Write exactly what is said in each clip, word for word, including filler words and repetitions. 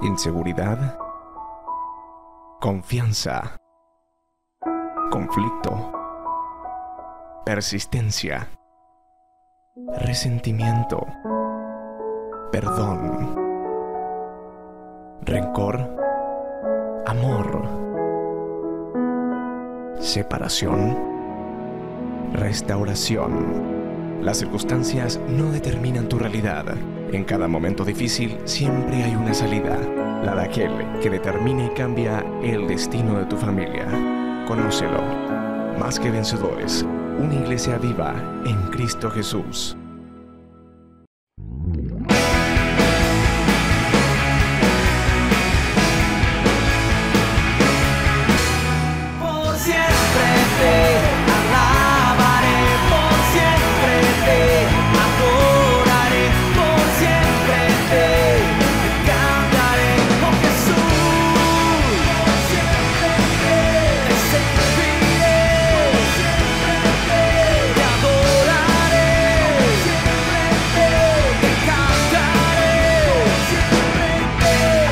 inseguridad, confianza, conflicto, persistencia, resentimiento, perdón, rencor, amor, separación, restauración. Las circunstancias no determinan tu realidad. En cada momento difícil siempre hay una salida, la de aquel que determina y cambia el destino de tu familia. Conócelo. Más que vencedores, una iglesia viva en Cristo Jesús. Por siempre te alabaré, por siempre te adoraré, por siempre te cantaré, oh Jesús. Por siempre te serviré, por siempre te adoraré, por siempre te cantaré, por siempre te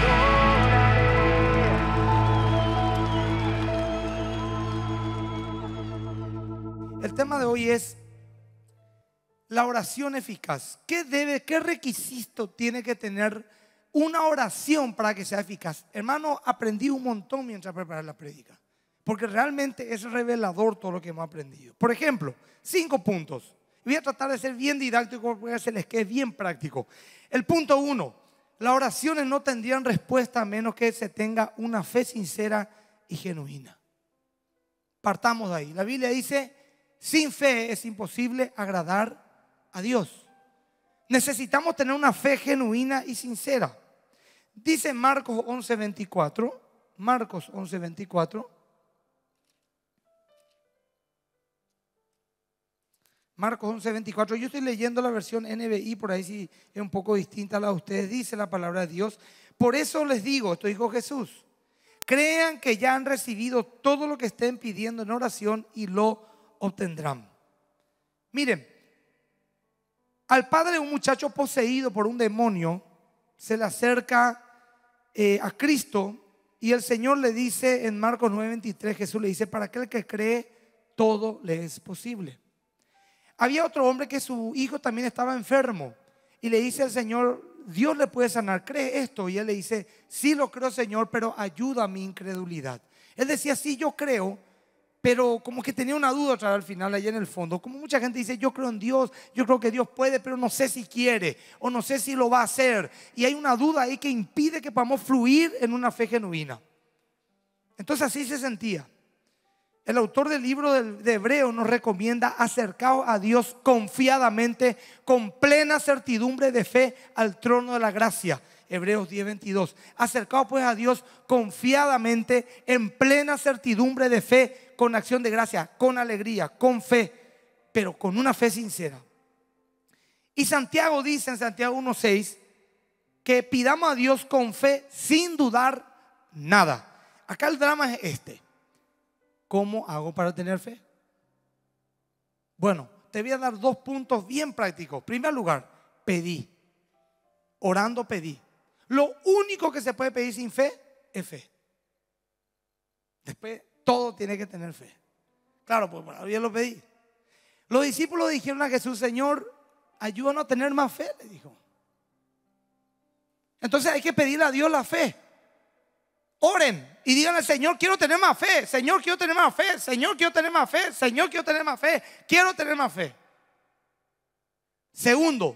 El tema de hoy es la oración eficaz. ¿Qué debe, qué requisito tiene que tener una oración para que sea eficaz? Hermano, aprendí un montón mientras preparaba la prédica, porque realmente es revelador todo lo que hemos aprendido. Por ejemplo, cinco puntos. Voy a tratar de ser bien didáctico porque se les quede bien práctico. El punto uno: las oraciones no tendrían respuesta a menos que se tenga una fe sincera y genuina. Partamos de ahí. La Biblia dice: sin fe es imposible agradar a Dios. Necesitamos tener una fe genuina y sincera. Dice Marcos once veinticuatro. Marcos once veinticuatro. Marcos once veinticuatro. Yo estoy leyendo la versión N B I, por ahí sí es un poco distinta a la de ustedes. Dice la palabra de Dios: por eso les digo, esto dijo Jesús, crean que ya han recibido todo lo que estén pidiendo en oración y lo obtendrán. Miren, al padre de un muchacho poseído por un demonio se le acerca eh, a Cristo, y el Señor le dice en Marcos nueve veintitrés, Jesús le dice: para aquel que cree, todo le es posible. Había otro hombre que su hijo también estaba enfermo, y le dice al Señor: Dios le puede sanar, ¿cree esto? Y él le dice: sí lo creo, Señor, pero ayuda a mi incredulidad. Él decía: sí, yo creo, pero como que tenía una duda otra vez al final, allá en el fondo. Como mucha gente dice: yo creo en Dios, yo creo que Dios puede, pero no sé si quiere o no sé si lo va a hacer. Y hay una duda ahí que impide que podamos fluir en una fe genuina. Entonces así se sentía. El autor del libro de Hebreos nos recomienda: acercaos a Dios confiadamente, con plena certidumbre de fe, al trono de la gracia. Hebreos diez veintidós. Acercaos pues a Dios confiadamente, en plena certidumbre de fe, con acción de gracia, con alegría, con fe, pero con una fe sincera. Y Santiago dice en Santiago uno seis que pidamos a Dios con fe sin dudar nada. Acá el drama es este: ¿cómo hago para tener fe? Bueno, te voy a dar dos puntos bien prácticos. En primer lugar, pedí. Orando pedí. Lo único que se puede pedir sin fe es fe. Después todo tiene que tener fe. Claro, pues bueno, yo lo pedí. Los discípulos dijeron a Jesús: Señor, ayúdanos a tener más fe, le dijo. Entonces hay que pedirle a Dios la fe. Oren y díganle: Señor, quiero tener más fe. Señor, quiero tener más fe. Señor, quiero tener más fe. Señor, quiero tener más fe. Quiero tener más fe. Segundo,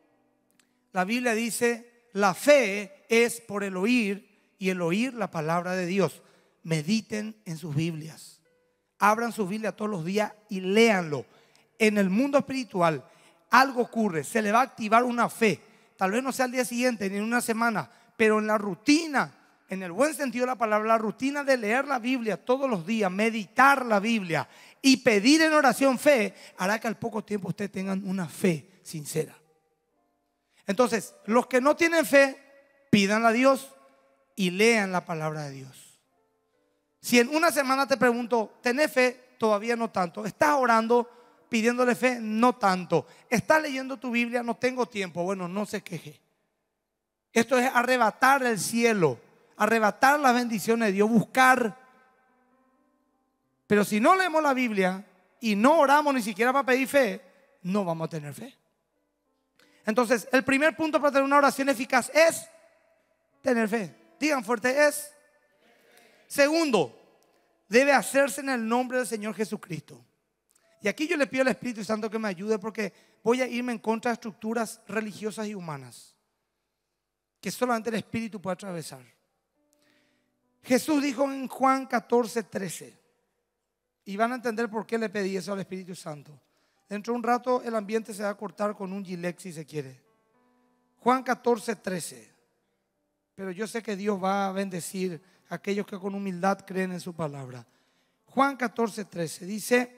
la Biblia dice: la fe es por el oír, y el oír la palabra de Dios. Mediten en sus Biblias. Abran sus Biblias todos los días y léanlo. En el mundo espiritual algo ocurre. Se le va a activar una fe. Tal vez no sea al día siguiente ni en una semana, pero en la rutina, en el buen sentido de la palabra, la rutina de leer la Biblia todos los días, meditar la Biblia y pedir en oración fe, hará que al poco tiempo ustedes tengan una fe sincera. Entonces, los que no tienen fe, pídanla a Dios y lean la palabra de Dios. Si en una semana te pregunto: ¿tenés fe? Todavía no tanto. ¿Estás orando pidiéndole fe? No tanto. ¿Estás leyendo tu Biblia? No tengo tiempo. Bueno, no se queje. Esto es arrebatar el cielo, arrebatar las bendiciones de Dios, buscar. Pero si no leemos la Biblia y no oramos ni siquiera para pedir fe, no vamos a tener fe. Entonces, el primer punto para tener una oración eficaz es tener fe. Digan fuerte, es. Segundo, debe hacerse en el nombre del Señor Jesucristo. Y aquí yo le pido al Espíritu Santo que me ayude, porque voy a irme en contra de estructuras religiosas y humanas que solamente el Espíritu puede atravesar. Jesús dijo en Juan catorce, trece, y van a entender por qué le pedí eso al Espíritu Santo. Dentro de un rato el ambiente se va a cortar con un gilet si se quiere. Juan catorce, trece. Pero yo sé que Dios va a bendecir a aquellos que con humildad creen en su palabra. Juan catorce, trece dice: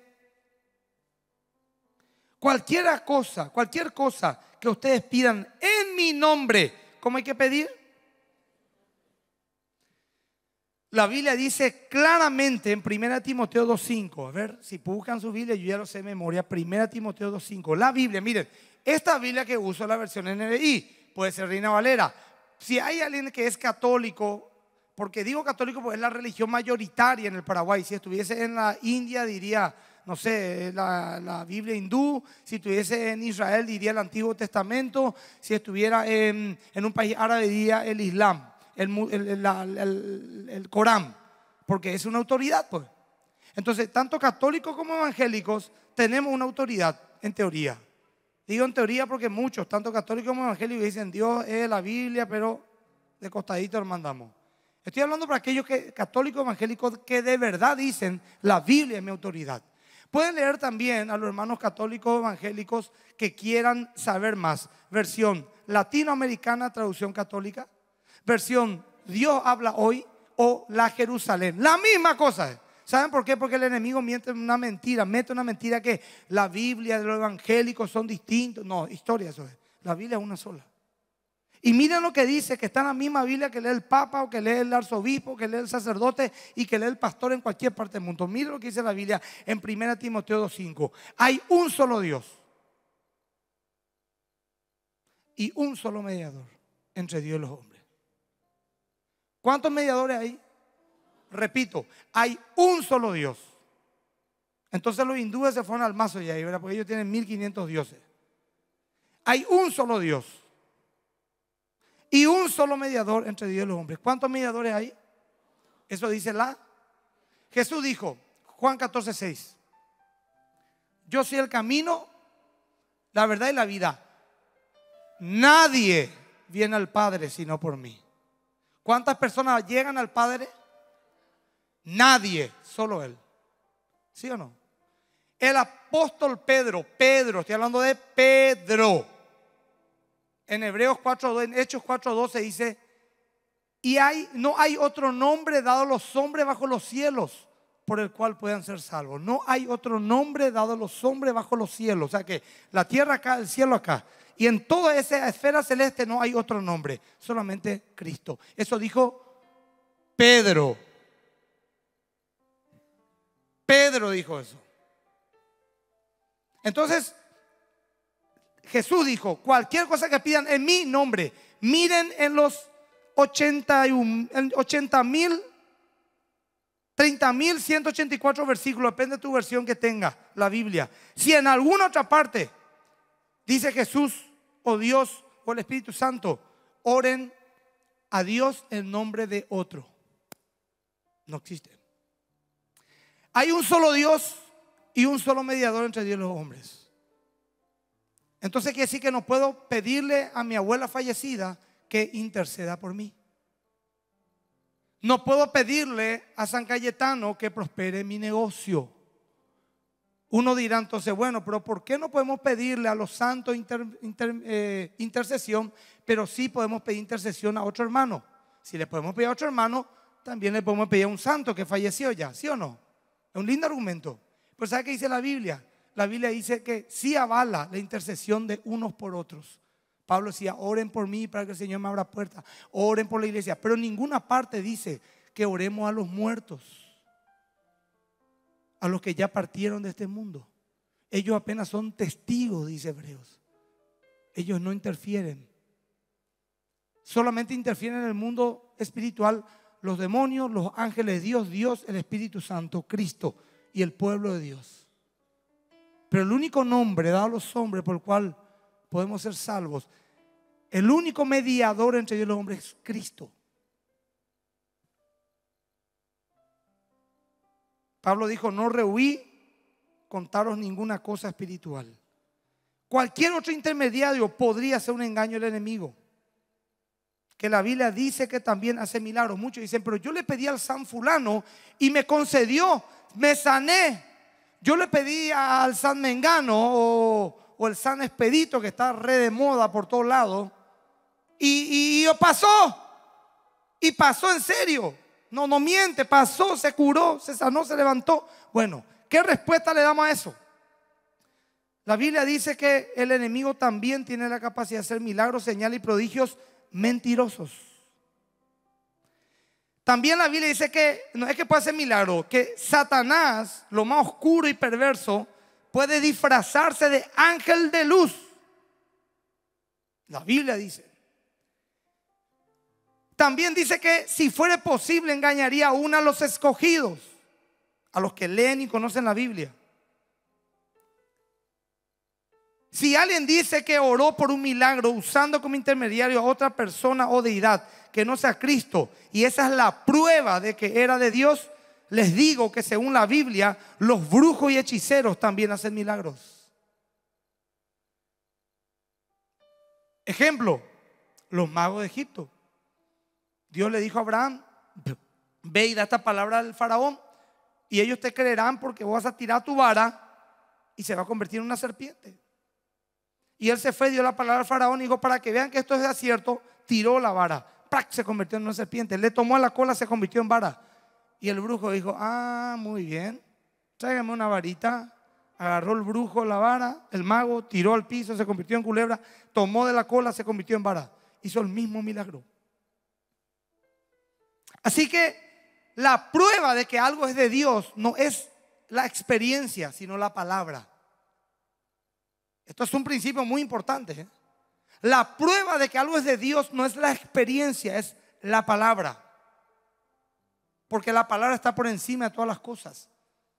cualquier cosa, cualquier cosa que ustedes pidan en mi nombre, ¿cómo hay que pedir? La Biblia dice claramente en primera Timoteo dos cinco. A ver, si buscan su Biblia, yo ya lo sé de memoria. primera Timoteo dos cinco. La Biblia, miren, esta Biblia que uso es la versión N B I. Puede ser Reina Valera. Si hay alguien que es católico, porque digo católico porque es la religión mayoritaria en el Paraguay. Si estuviese en la India diría, no sé, la, la Biblia hindú. Si estuviese en Israel diría el Antiguo Testamento. Si estuviera en, en un país árabe diría el Islam. El, el, la, el, el Corán, porque es una autoridad, pues. Entonces, tanto católicos como evangélicos tenemos una autoridad, en teoría. Digo en teoría porque muchos, tanto católicos como evangélicos, dicen Dios es la Biblia, pero de costadito lo mandamos. Estoy hablando para aquellos que, católicos evangélicos que de verdad dicen la Biblia es mi autoridad. Pueden leer también a los hermanos católicos evangélicos que quieran saber más. Versión latinoamericana, traducción católica. Versión Dios habla hoy o la Jerusalén. La misma cosa. ¿Saben por qué? Porque el enemigo miente una mentira. Mete una mentira que la Biblia de los evangélicos son distintos. No, historia eso es. La Biblia es una sola. Y miren lo que dice, que está en la misma Biblia que lee el Papa o que lee el arzobispo, que lee el sacerdote y que lee el pastor en cualquier parte del mundo. Miren lo que dice la Biblia en primera Timoteo dos cinco. Hay un solo Dios y un solo mediador entre Dios y los hombres. ¿Cuántos mediadores hay? Repito, hay un solo Dios. Entonces los hindúes se fueron al mazo ya, ¿verdad? Porque ellos tienen mil quinientos dioses. Hay un solo Dios y un solo mediador entre Dios y los hombres. ¿Cuántos mediadores hay? Eso dice la. Jesús dijo, Juan catorce, seis. Yo soy el camino, la verdad y la vida. Nadie viene al Padre sino por mí. ¿Cuántas personas llegan al Padre? Nadie, solo Él. ¿Sí o no? El apóstol Pedro, Pedro, estoy hablando de Pedro. En Hebreos cuatro, en Hechos cuatro doce dice: y hay, no hay otro nombre dado a los hombres bajo los cielos por el cual puedan ser salvos. No hay otro nombre dado a los hombres bajo los cielos. O sea que la tierra acá, el cielo acá. Y en toda esa esfera celeste no hay otro nombre, solamente Cristo. Eso dijo Pedro. Pedro dijo eso. Entonces, Jesús dijo, cualquier cosa que pidan en mi nombre, miren en los ochenta mil, treinta mil ciento ochenta y cuatro versículos, depende de tu versión que tenga la Biblia. Si en alguna otra parte dice Jesús o Dios o el Espíritu Santo, oren a Dios en nombre de otro. No existe. Hay un solo Dios y un solo mediador entre Dios y los hombres. Entonces quiere decir que no puedo pedirle a mi abuela fallecida que interceda por mí. No puedo pedirle a San Cayetano que prospere mi negocio. Uno dirá entonces, bueno, pero ¿por qué no podemos pedirle a los santos inter, inter, eh, intercesión, pero sí podemos pedir intercesión a otro hermano? Si le podemos pedir a otro hermano, también le podemos pedir a un santo que falleció ya, ¿sí o no? Es un lindo argumento. Pero ¿sabe qué dice la Biblia? La Biblia dice que sí avala la intercesión de unos por otros. Pablo decía, oren por mí para que el Señor me abra puertas. Oren por la iglesia. Pero en ninguna parte dice que oremos a los muertos, a los que ya partieron de este mundo. Ellos apenas son testigos, dice Hebreos. Ellos no interfieren. solamente interfieren en el mundo espiritual los demonios, los ángeles de Dios, Dios, el Espíritu Santo, Cristo y el pueblo de Dios. Pero el único nombre dado a los hombres por el cual podemos ser salvos, el único mediador entre Dios y los hombres es Cristo. Pablo dijo: no rehuí contaros ninguna cosa espiritual. Cualquier otro intermediario podría ser un engaño del enemigo. Que la Biblia dice que también hace milagros. Muchos dicen: pero yo le pedí al San fulano y me concedió, me sané. Yo le pedí al San Mengano o, o el San Expedito, que está re de moda por todos lados, y, y, y pasó. Y pasó en serio. No, no miente, pasó, se curó, se sanó, se levantó. Bueno, ¿qué respuesta le damos a eso? La Biblia dice que el enemigo también tiene la capacidad de hacer milagros, señales y prodigios mentirosos. También la Biblia dice que no es que puede hacer milagros, que Satanás, lo más oscuro y perverso, puede disfrazarse de ángel de luz. La Biblia dice. También dice que si fuera posible engañaría aún a los escogidos, a los que leen y conocen la Biblia. Si alguien dice que oró por un milagro usando como intermediario a otra persona o deidad que no sea Cristo, y esa es la prueba de que era de Dios, les digo que según la Biblia, los brujos y hechiceros también hacen milagros. Ejemplo, los magos de Egipto. Dios le dijo a Abraham: ve y da esta palabra al faraón y ellos te creerán, porque vos vas a tirar tu vara y se va a convertir en una serpiente. Y él se fue, dio la palabra al faraón y dijo: para que vean que esto es cierto, tiró la vara, ¡prac!, se convirtió en una serpiente. Le tomó a la cola, se convirtió en vara. Y el brujo dijo: ah, muy bien, tráigame una varita. Agarró el brujo la vara, el mago tiró al piso, se convirtió en culebra, tomó de la cola, se convirtió en vara. Hizo el mismo milagro. Así que la prueba de que algo es de Dios no es la experiencia, sino la palabra. Esto es un principio muy importante, ¿eh? La prueba de que algo es de Dios no es la experiencia, es la palabra. Porque la palabra está por encima de todas las cosas.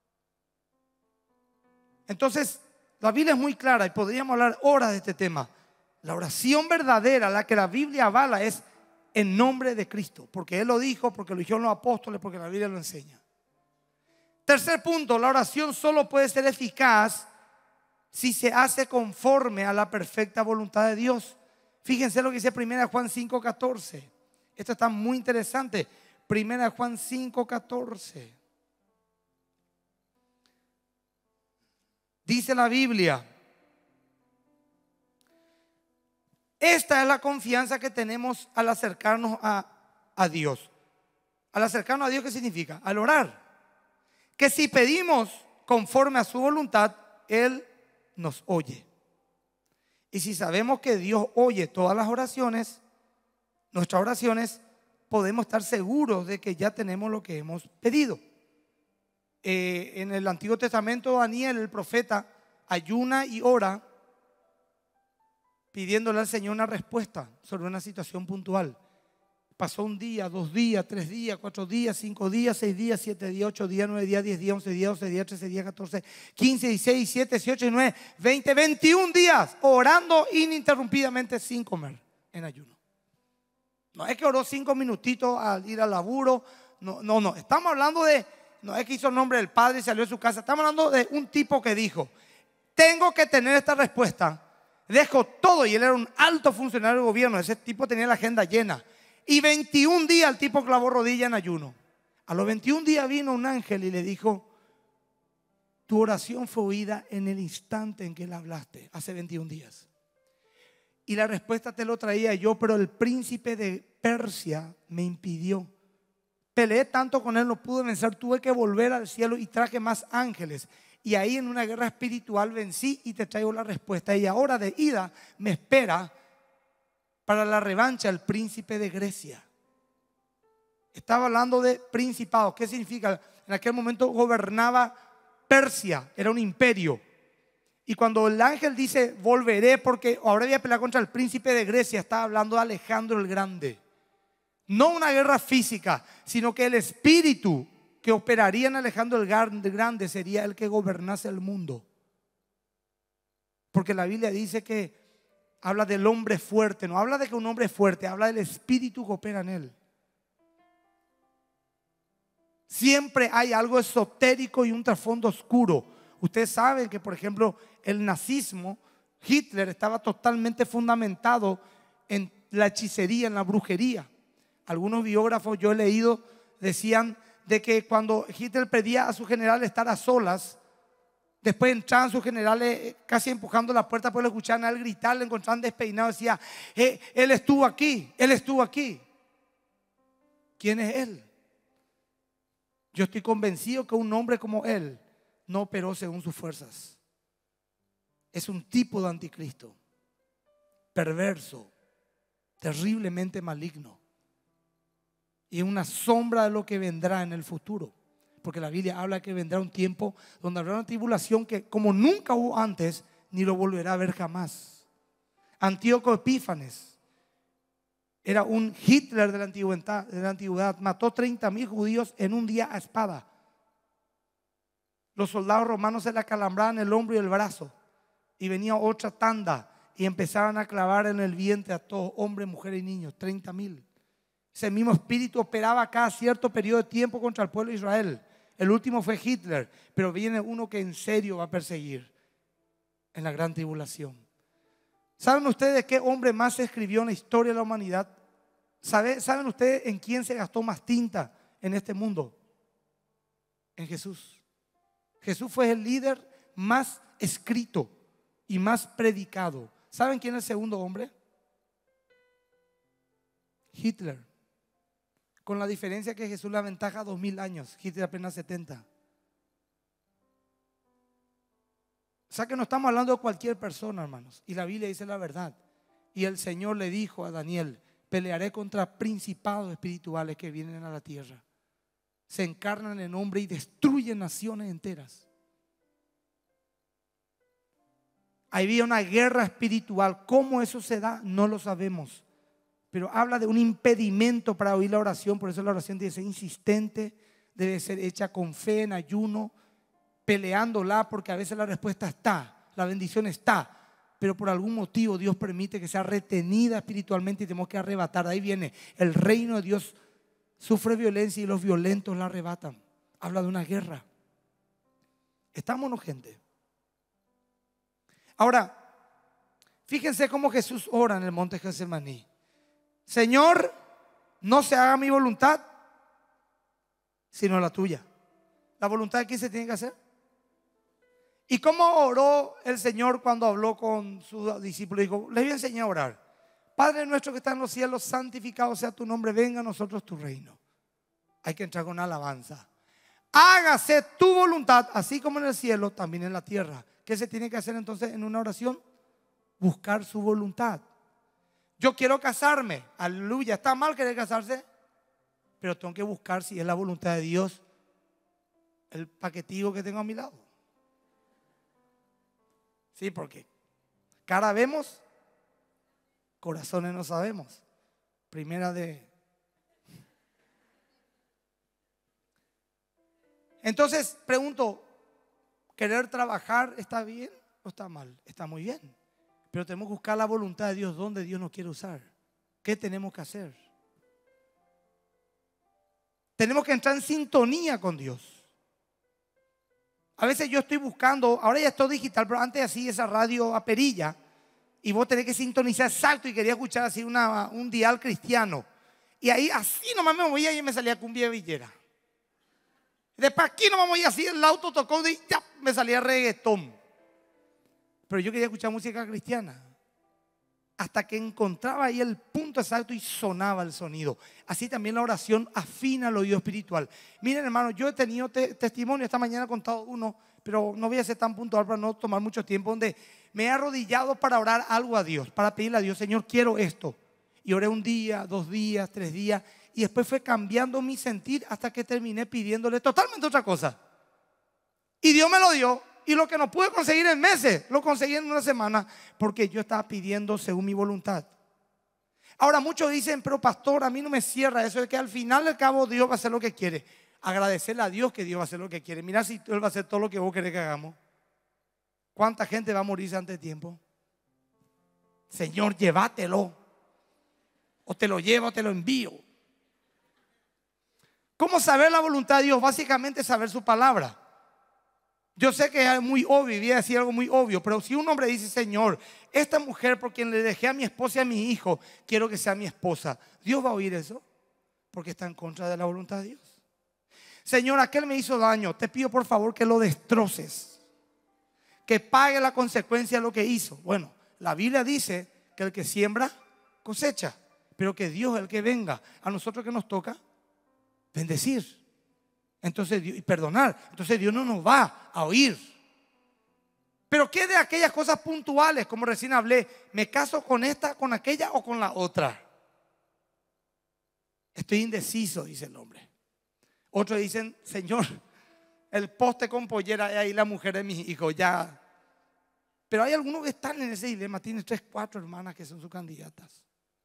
Entonces, la Biblia es muy clara y podríamos hablar horas de este tema. La oración verdadera, la que la Biblia avala, es en nombre de Cristo, porque Él lo dijo, porque lo dijeron los apóstoles, porque la Biblia lo enseña. Tercer punto: la oración solo puede ser eficaz si se hace conforme a la perfecta voluntad de Dios. Fíjense lo que dice primera Juan cinco catorce. Esto está muy interesante. primera Juan cinco catorce. Dice la Biblia: esta es la confianza que tenemos al acercarnos a, a Dios. Al acercarnos a Dios, ¿qué significa? Al orar. Que si pedimos conforme a su voluntad, Él nos oye. Y si sabemos que Dios oye todas las oraciones, nuestras oraciones, podemos estar seguros de que ya tenemos lo que hemos pedido. Eh, en el Antiguo Testamento, Daniel, el profeta, ayuna y ora pidiéndole al Señor una respuesta sobre una situación puntual. Pasó un día, dos días, tres días, cuatro días, cinco días, seis días, siete días, ocho días, nueve días, diez días, once días, doce días, trece días, catorce, quince, dieciséis, diecisiete, dieciocho, diecinueve, veinte, veintiún días orando ininterrumpidamente sin comer, en ayuno. No es que oró cinco minutitos al ir al laburo. No, no, no. Estamos hablando de, no es que hizo el nombre del Padre y salió de su casa. Estamos hablando de un tipo que dijo: tengo que tener esta respuesta. Dejo todo, y él era un alto funcionario de gobierno. Ese tipo tenía la agenda llena. Y veintiún días el tipo clavó rodilla en ayuno. A los veintiún días vino un ángel y le dijo: tu oración fue oída en el instante en que la hablaste, hace veintiún días. Y la respuesta te lo traía yo, pero el príncipe de Persia me impidió. Peleé tanto con él, no pude vencer, tuve que volver al cielo y traje más ángeles. Y ahí en una guerra espiritual vencí y te traigo la respuesta. Y ahora de ida me espera para la revancha el príncipe de Grecia. Estaba hablando de principados. ¿Qué significa? En aquel momento gobernaba Persia, era un imperio. Y cuando el ángel dice volveré porque ahora voy a pelear contra el príncipe de Grecia, está hablando de Alejandro el Grande. No una guerra física, sino que el espíritu que operaría en Alejandro el Grande sería el que gobernase el mundo. Porque la Biblia dice que habla del hombre fuerte, no habla de que un hombre es fuerte, habla del espíritu que opera en él. Siempre hay algo esotérico y un trasfondo oscuro. Ustedes saben que, por ejemplo, el nazismo, Hitler estaba totalmente fundamentado en la hechicería, en la brujería. Algunos biógrafos, yo he leído, decían de que cuando Hitler pedía a su general estar a solas, después entraban sus generales casi empujando la puerta, pues lo escuchaban a él gritar, le encontraban despeinado, decía, eh, él estuvo aquí, él estuvo aquí. ¿Quién es él? Yo estoy convencido que un hombre como él no operó según sus fuerzas. Es un tipo de anticristo, perverso, terriblemente maligno. Y es una sombra de lo que vendrá en el futuro. Porque la Biblia habla que vendrá un tiempo donde habrá una tribulación que como nunca hubo antes, ni lo volverá a ver jamás. Antíoco Epífanes era un Hitler de la antigüedad, de la antigüedad. Mató treinta mil judíos en un día a espada. Los soldados romanos se le acalambraban el hombro y el brazo. Y venía otra tanda y empezaban a clavar en el vientre a todos, hombres, mujeres y niños, treinta mil. Ese mismo espíritu operaba cada cierto periodo de tiempo contra el pueblo de Israel. El último fue Hitler, pero viene uno que en serio va a perseguir en la gran tribulación. ¿Saben ustedes qué hombre más se escribió en la historia de la humanidad? ¿Sabe, ¿Saben ustedes en quién se gastó más tinta en este mundo? En Jesús. Jesús fue el líder más escrito y más predicado. ¿Saben quién es el segundo hombre? Hitler. Con la diferencia que Jesús le aventaja dos mil años, Hitler apenas setenta. O sea que no estamos hablando de cualquier persona, hermanos. Y la Biblia dice la verdad. Y el Señor le dijo a Daniel, pelearé contra principados espirituales que vienen a la tierra. Se encarnan en hombre y destruyen naciones enteras. Había una guerra espiritual. ¿Cómo eso se da? No lo sabemos. Pero habla de un impedimento para oír la oración. Por eso la oración debe ser insistente, debe ser hecha con fe, en ayuno, peleándola, porque a veces la respuesta está, la bendición está, pero por algún motivo Dios permite que sea retenida espiritualmente y tenemos que arrebatar. Ahí viene, el reino de Dios sufre violencia y los violentos la arrebatan. Habla de una guerra. ¿Estamos, no, gente? Ahora, fíjense cómo Jesús ora en el monte Getsemaní. Señor, no se haga mi voluntad, sino la tuya. ¿La voluntad de quién se tiene que hacer? ¿Y cómo oró el Señor cuando habló con sus discípulos? Dijo, les voy a enseñar a orar. Padre nuestro que está en los cielos, santificado sea tu nombre, venga a nosotros tu reino. Hay que entrar con alabanza. Hágase tu voluntad, así como en el cielo, también en la tierra. ¿Qué se tiene que hacer entonces en una oración? Buscar su voluntad. Yo quiero casarme, aleluya, está mal querer casarse, pero tengo que buscar si es la voluntad de Dios el paquetivo que tengo a mi lado. Sí, porque cara vemos, corazones no sabemos. Primera de... Entonces pregunto, ¿querer trabajar está bien o está mal? Está muy bien. Pero tenemos que buscar la voluntad de Dios, donde Dios nos quiere usar. ¿Qué tenemos que hacer? Tenemos que entrar en sintonía con Dios. A veces yo estoy buscando, ahora ya es todo digital, pero antes así esa radio a perilla y vos tenés que sintonizar exacto y quería escuchar así una, un dial cristiano. Y ahí así nomás me movía y me salía cumbia villera. Después aquí nomás me movía así, el auto tocó y ya me salía reggaetón. Pero yo quería escuchar música cristiana. Hasta que encontraba ahí el punto exacto y sonaba el sonido. Así también la oración afina el oído espiritual. Miren, hermanos, yo he tenido te testimonio, esta mañana he contado uno, pero no voy a ser tan puntual para no tomar mucho tiempo, donde me he arrodillado para orar algo a Dios, para pedirle a Dios, Señor, quiero esto. Y oré un día, dos días, tres días, y después fue cambiando mi sentir hasta que terminé pidiéndole totalmente otra cosa. Y Dios me lo dio. Y lo que no pude conseguir en meses, lo conseguí en una semana, porque yo estaba pidiendo según mi voluntad. Ahora muchos dicen, pero pastor, a mí no me cierra eso, es que al final del cabo Dios va a hacer lo que quiere. Agradecerle a Dios que Dios va a hacer lo que quiere. Mira si Él va a hacer todo lo que vos querés que hagamos. ¿Cuánta gente va a morirse antes de tiempo? Señor, llévatelo. O te lo llevo o te lo envío. ¿Cómo saber la voluntad de Dios? Básicamente saber su palabra. Yo sé que es muy obvio, voy a decir algo muy obvio, pero si un hombre dice, Señor, esta mujer por quien le dejé a mi esposa y a mi hijo, quiero que sea mi esposa, ¿Dios va a oír eso? Porque está en contra de la voluntad de Dios. Señor, aquel me hizo daño, te pido por favor que lo destroces, que pague la consecuencia de lo que hizo. Bueno, la Biblia dice que el que siembra, cosecha, pero que Dios es el que venga. A nosotros que nos toca bendecir. Entonces, y perdonar. Entonces Dios no nos va a oír. Pero ¿qué de aquellas cosas puntuales? Como recién hablé, ¿me caso con esta, con aquella o con la otra? Estoy indeciso, dice el hombre. Otros dicen, Señor, el poste con pollera es ahí la mujer de mis hijos, ya. Pero hay algunos que están en ese dilema. Tiene tres, cuatro hermanas que son sus candidatas.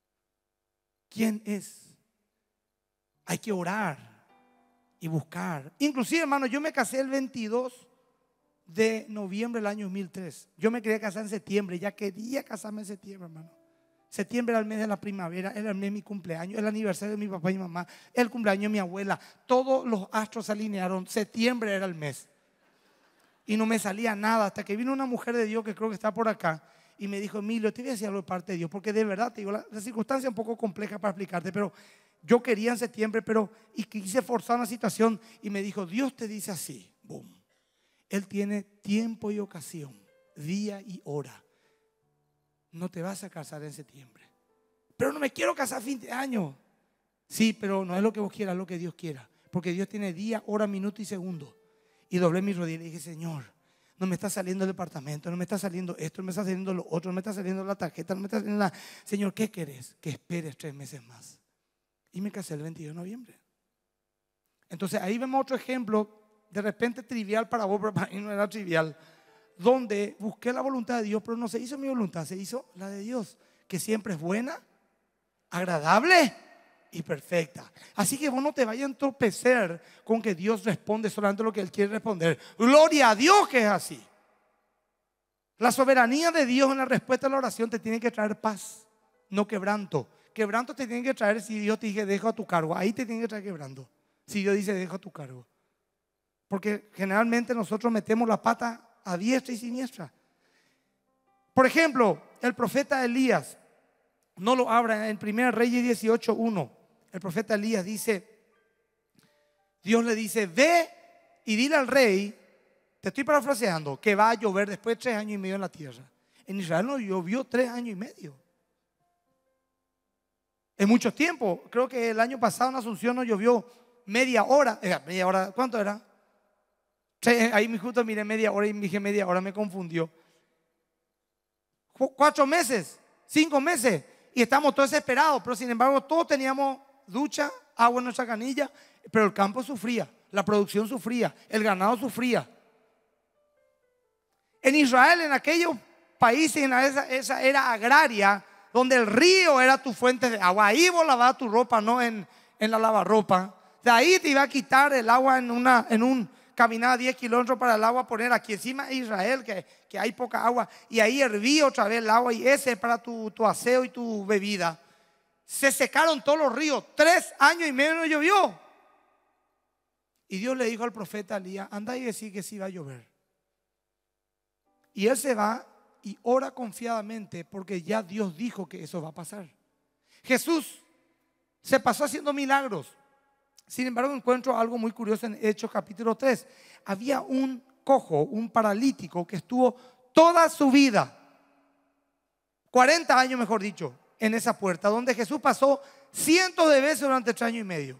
¿Quién es? Hay que orar y buscar. Inclusive, hermano, yo me casé el veintidós de noviembre del año dos mil tres. Yo me quería casar en septiembre. Ya quería casarme en septiembre, hermano. Septiembre era el mes de la primavera, era el mes de mi cumpleaños, el aniversario de mi papá y mi mamá, el cumpleaños de mi abuela. Todos los astros se alinearon. Septiembre era el mes. Y no me salía nada hasta que vino una mujer de Dios que creo que está por acá y me dijo, Emilio, te voy a decir algo de parte de Dios, porque de verdad te digo, la, la circunstancia es un poco compleja para explicarte, pero yo quería en septiembre, pero y quise forzar una situación y me dijo, Dios te dice así, boom. Él tiene tiempo y ocasión, día y hora. No te vas a casar en septiembre. Pero no me quiero casar a fin de año. Sí, pero no es lo que vos quieras, es lo que Dios quiera. Porque Dios tiene día, hora, minuto y segundo. Y doblé mis rodillas y dije, Señor, no me está saliendo el departamento, no me está saliendo esto, no me está saliendo lo otro, no me está saliendo la tarjeta, no me está saliendo la... Señor, ¿qué querés? Que esperes tres meses más. Y me casé el veintidós de noviembre. Entonces ahí vemos otro ejemplo, de repente trivial para vos, pero para mí no era trivial, donde busqué la voluntad de Dios, pero no se hizo mi voluntad, se hizo la de Dios, que siempre es buena, agradable y perfecta. Así que vos no te vayas a entorpecer con que Dios responde solamente lo que Él quiere responder. Gloria a Dios que es así. La soberanía de Dios en la respuesta a la oración te tiene que traer paz, no quebranto. Quebranto te tiene que traer si Dios te dice dejo a tu cargo. Ahí te tiene que traer quebranto. Si Dios dice dejo a tu cargo. Porque generalmente nosotros metemos la pata a diestra y siniestra. Por ejemplo, el profeta Elías, no lo abra en primera Reyes dieciocho uno. El profeta Elías dice, Dios le dice, ve y dile al rey, te estoy parafraseando, que va a llover después de tres años y medio en la tierra. En Israel no llovió tres años y medio. En mucho tiempo, creo que el año pasado en Asunción no llovió media hora. Eh, media hora, ¿cuánto era? Ahí mi justo miré media hora y dije media hora, me confundió. Cuatro meses, cinco meses y estamos todos desesperados, pero sin embargo todos teníamos ducha, agua en nuestra canilla, pero el campo sufría, la producción sufría, el ganado sufría. En Israel, en aquellos países, en esa, esa era agraria, donde el río era tu fuente de agua, ahí vos lavabas tu ropa, no en, en la lavarropa. De ahí te iba a quitar el agua en, una, en un caminar diez kilómetros para el agua, poner aquí encima de Israel, que, que hay poca agua, y ahí hervía otra vez el agua, y ese es para tu, tu aseo y tu bebida. Se secaron todos los ríos, tres años y medio no llovió. Y Dios le dijo al profeta Elías, anda y decir que sí va a llover. Y él se va y ora confiadamente porque ya Dios dijo que eso va a pasar. Jesús se pasó haciendo milagros. Sin embargo, encuentro algo muy curioso en Hechos capítulo tres. Había un cojo, un paralítico que estuvo toda su vida, cuarenta años mejor dicho, en esa puerta, donde Jesús pasó cientos de veces durante tres años y medio.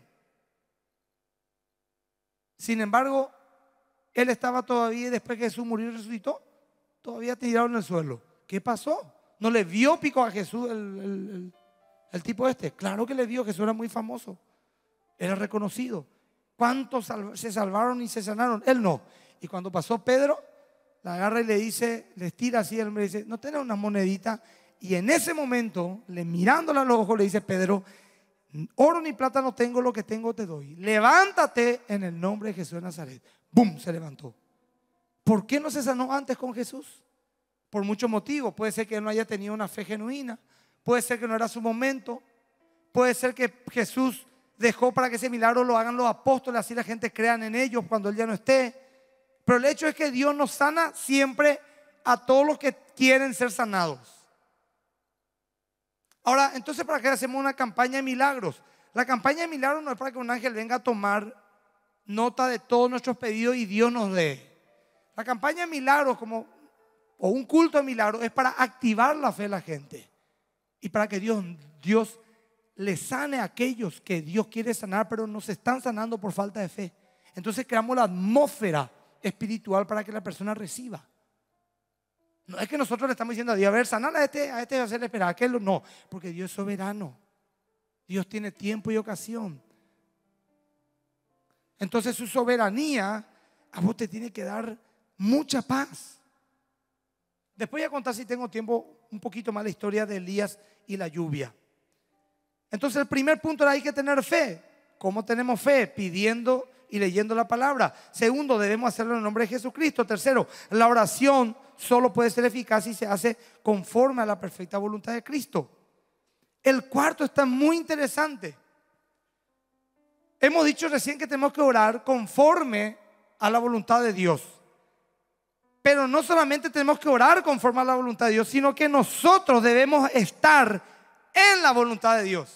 Sin embargo, él estaba todavía, después que Jesús murió y resucitó, todavía tirado en el suelo. ¿Qué pasó? ¿No le vio pico a Jesús el, el, el, el tipo este? Claro que le vio, Jesús era muy famoso. Era reconocido. ¿Cuántos se salvaron y se sanaron? Él no. Y cuando pasó Pedro, la agarra y le dice, le tira así, el hombre dice, ¿no tenés una monedita? Y en ese momento, le, mirándole a los ojos, le dice, Pedro, oro ni plata no tengo, lo que tengo te doy. Levántate en el nombre de Jesús de Nazaret. ¡Bum! Se levantó. ¿Por qué no se sanó antes con Jesús? Por muchos motivos. Puede ser que él no haya tenido una fe genuina. Puede ser que no era su momento. Puede ser que Jesús dejó para que ese milagro lo hagan los apóstoles, así la gente crean en ellos cuando él ya no esté. Pero el hecho es que Dios nos sana siempre a todos los que quieren ser sanados. Ahora, entonces, ¿para qué hacemos una campaña de milagros? La campaña de milagros no es para que un ángel venga a tomar nota de todos nuestros pedidos y Dios nos dé. La campaña de milagros, como, o un culto de milagros, es para activar la fe de la gente y para que Dios, Dios le sane a aquellos que Dios quiere sanar, pero no se están sanando por falta de fe. Entonces creamos la atmósfera espiritual para que la persona reciba. No es que nosotros le estamos diciendo a Dios, a ver, sanar a este, a este va a hacerle esperar a aquel. No, porque Dios es soberano. Dios tiene tiempo y ocasión. Entonces su soberanía a vos te tiene que dar mucha paz. Después voy a contar, si tengo tiempo, un poquito más la historia de Elías y la lluvia. Entonces el primer punto era, hay que tener fe. ¿Cómo tenemos fe? Pidiendo y leyendo la palabra. Segundo, debemos hacerlo en el nombre de Jesucristo. Tercero, la oración solo puede ser eficaz si se hace conforme a la perfecta voluntad de Cristo. El cuarto está muy interesante. Hemos dicho recién que tenemos que orar conforme a la voluntad de Dios. Pero no solamente tenemos que orar conforme a la voluntad de Dios, sino que nosotros debemos estar en la voluntad de Dios.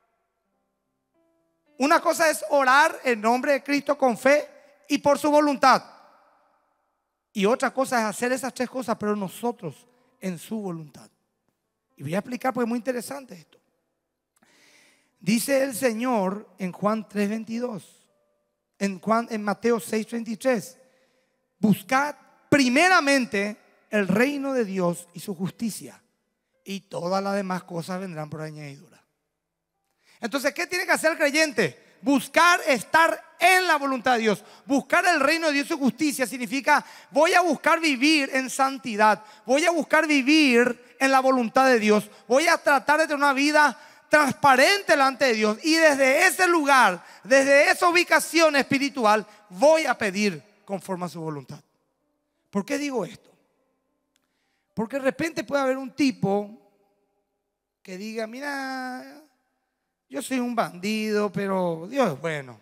Una cosa es orar en nombre de Cristo con fe y por su voluntad. Y otra cosa es hacer esas tres cosas, pero nosotros en su voluntad. Y voy a explicar porque es muy interesante esto. Dice el Señor en Juan tres veintidós, en, Juan, en Mateo seis treinta y tres, buscad primeramente el reino de Dios y su justicia, y todas las demás cosas vendrán por añadidura. Entonces, ¿qué tiene que hacer el creyente? Buscar estar en la voluntad de Dios. Buscar el reino de Dios y su justicia significa, voy a buscar vivir en santidad. Voy a buscar vivir en la voluntad de Dios. Voy a tratar de tener una vida transparente delante de Dios. Y desde ese lugar, desde esa ubicación espiritual, voy a pedir conforme a su voluntad. ¿Por qué digo esto? Porque de repente puede haber un tipo que diga, mira, yo soy un bandido, pero Dios es bueno.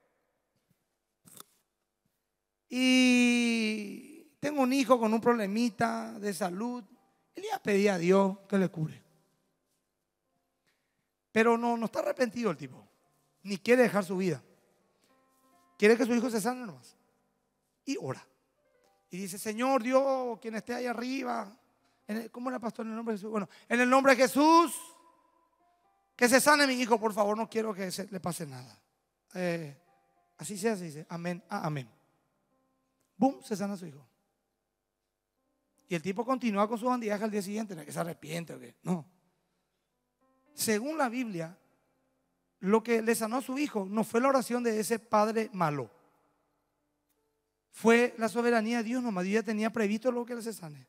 Y tengo un hijo con un problemita de salud. Y le pedí a Dios que le cure. Pero no, no está arrepentido el tipo. Ni quiere dejar su vida. Quiere que su hijo se sane nomás. Y ora. Y dice, Señor Dios, quien esté ahí arriba. En el, ¿Cómo era, pastor? En el nombre de Jesús. Bueno, en el nombre de Jesús. Que se sane mi hijo, por favor, no quiero que se le pase nada. Eh, así sea, así dice, amén, ah, amén. Boom, se sana su hijo. Y el tipo continúa con su bandidaje al día siguiente, no es que se arrepiente o qué, no. Según la Biblia, lo que le sanó a su hijo no fue la oración de ese padre malo. Fue la soberanía de Dios nomás. Dios ya tenía previsto lo que le se sane.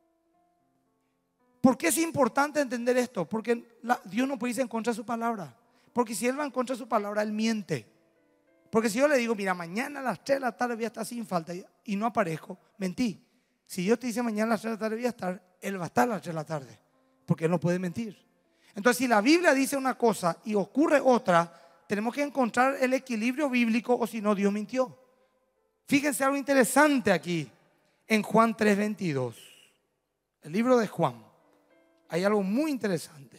¿Por qué es importante entender esto? Porque la, Dios no puede irse en contra de su palabra. Porque si Él va en contra de su palabra, Él miente. Porque si yo le digo, mira, mañana a las tres de la tarde voy a estar sin falta y, y no aparezco, mentí. Si Dios te dice mañana a las tres de la tarde voy a estar, Él va a estar a las tres de la tarde. Porque Él no puede mentir. Entonces, si la Biblia dice una cosa y ocurre otra, tenemos que encontrar el equilibrio bíblico, o si no, Dios mintió. Fíjense algo interesante aquí en Juan tres veintidós, el libro de Juan. Hay algo muy interesante.